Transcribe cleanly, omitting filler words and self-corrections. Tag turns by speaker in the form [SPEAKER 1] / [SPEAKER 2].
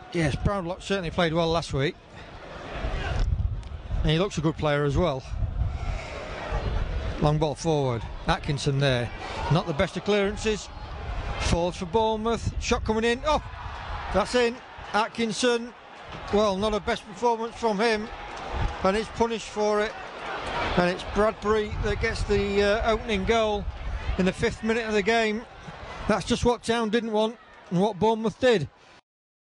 [SPEAKER 1] Yes, Brownlock certainly played well last week. And he looks a good player as well. Long ball forward. Atkinson there. Not the best of clearances. Forwards for Bournemouth. Shot coming in. Oh, that's in. Atkinson. Well, not a best performance from him. And he's punished for it. And it's Bradbury that gets the opening goal in the 5th minute of the game. That's just what Town didn't want and what Bournemouth did.